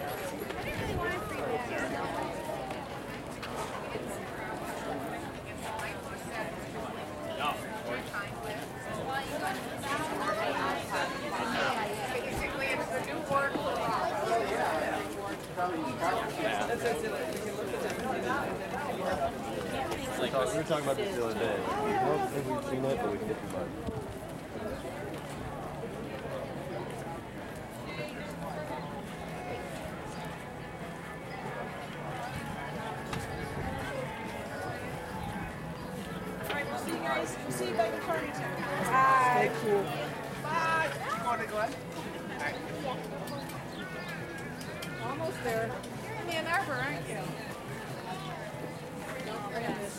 We were talking about this the other day. I don't think we've seen it, but we hit the button. Alright, we'll see you guys. We'll see you back in Farmington. Bye. Stay cool. Bye. You want to go ahead? Almost there. You're in Ann Arbor, aren't you? Yes.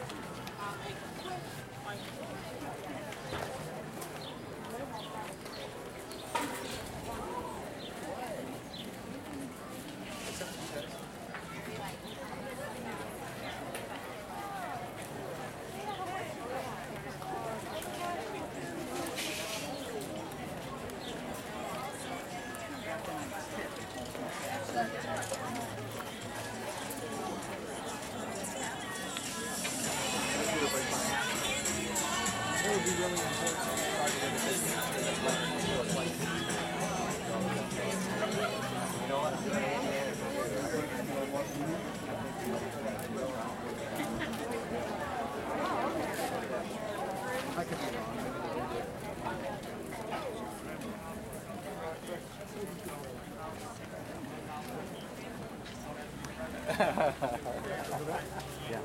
Yeah.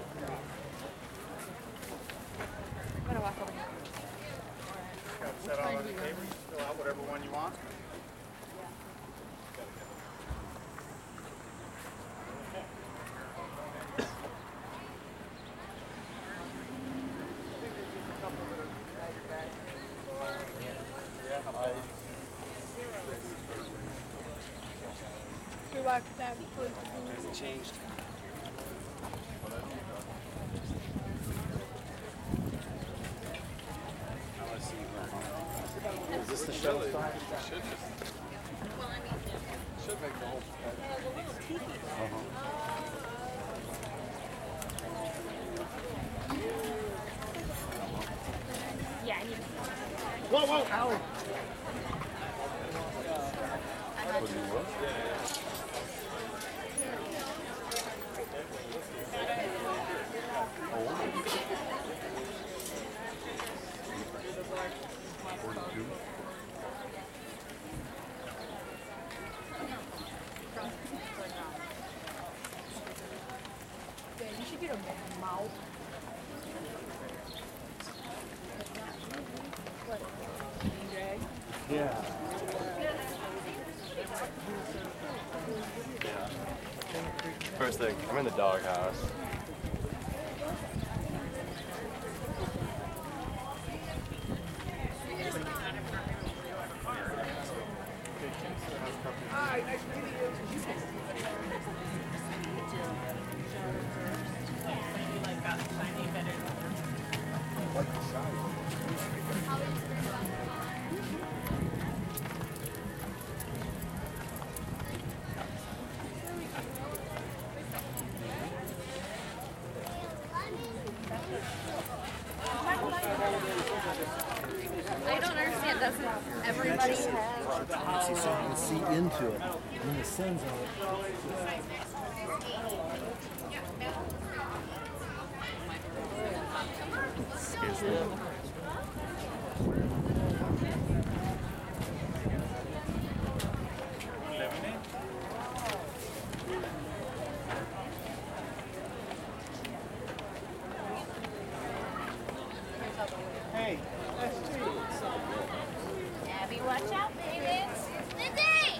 I'm gonna walk over here. Got it set out on the table. You fill out whatever one you want. Good luck with that. Hasn't changed. Is this the show? Should make the whole. Yeah, I need Whoa, whoa, ow! Yeah, you should get a mouth. What? Drag? Yeah. First thing, I'm in the doghouse. Hi, nice meeting you. I don't understand. Doesn't everybody have? See, so you can see into it. And the sun's on it. Scares me. Hey, Abby, watch out, baby. Lindsay!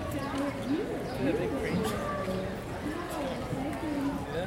Yeah, big green. Yeah.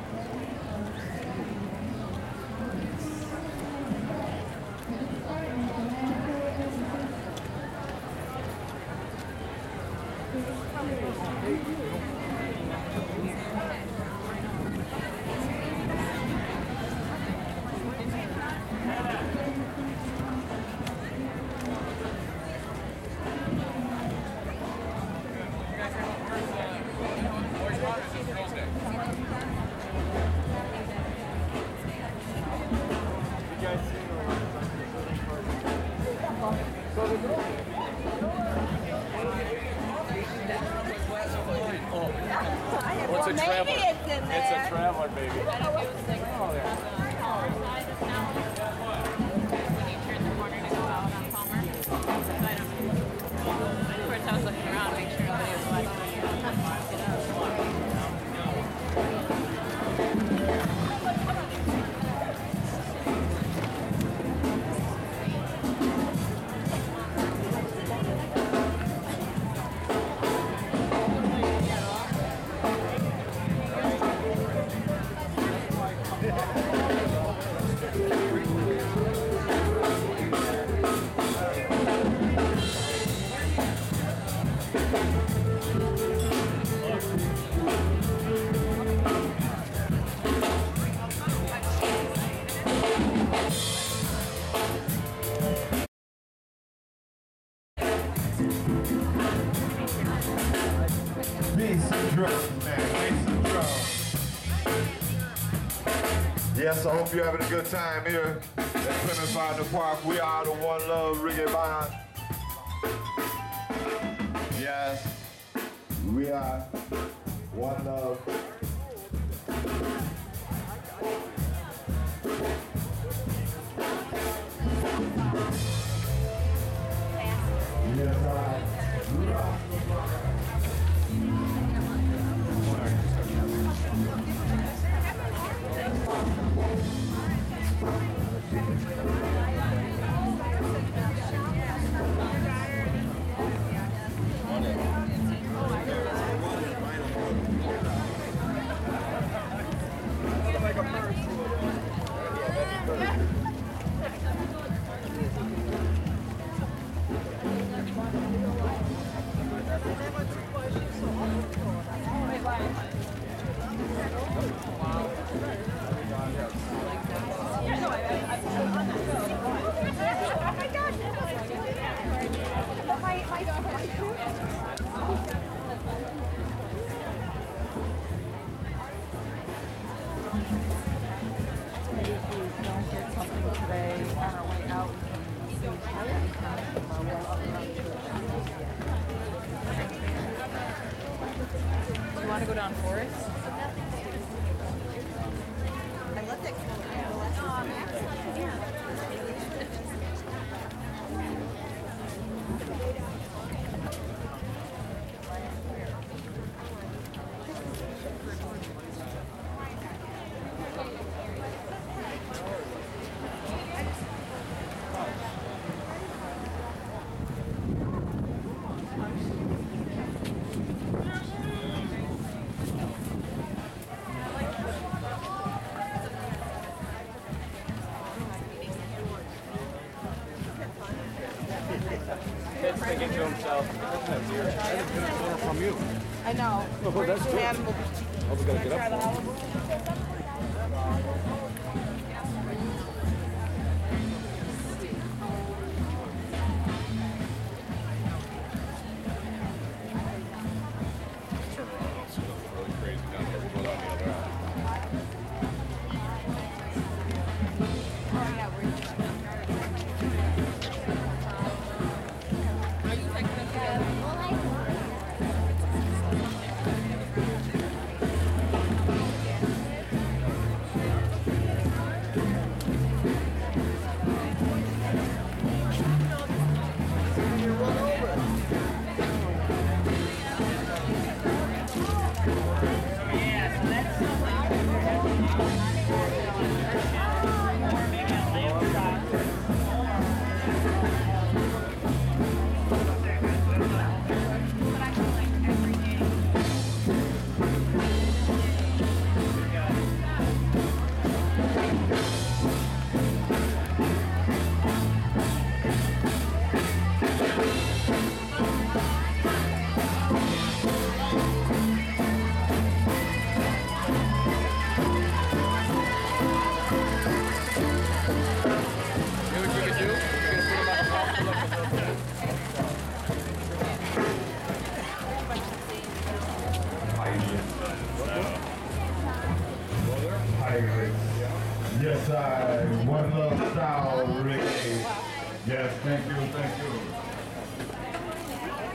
What's a Maybe traveler? it's in there. It's a traveler, baby. Yes, I hope you're having a good time here at Plymouth Garden Park. We are the One Love Reggae Band. Yes, we are One Love. Yes, You want to go down Forest? I love that Kid's thinking to himself, that's weird. I didn't get an order from you. I know. Oh, that's good. Animal. I was going to get up for it.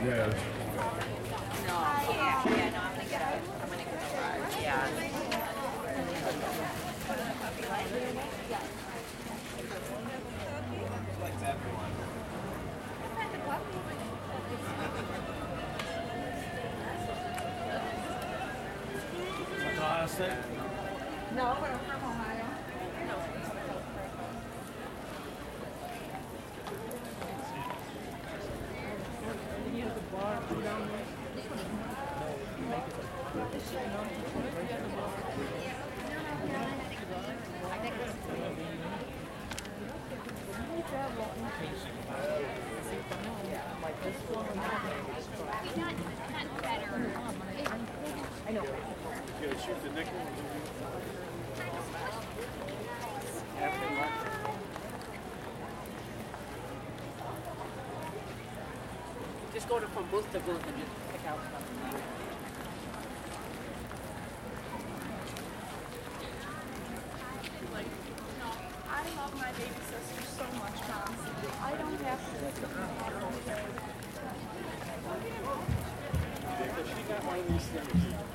Yeah. No, yeah, no, I'm gonna get a ride. Yeah. Ohio State? No, but I'm from Ohio. You gotta shoot the nickel. Just go from booth to booth and just pick out stuff. I love my baby sister so much, Mom. I don't have to. She got one of these things.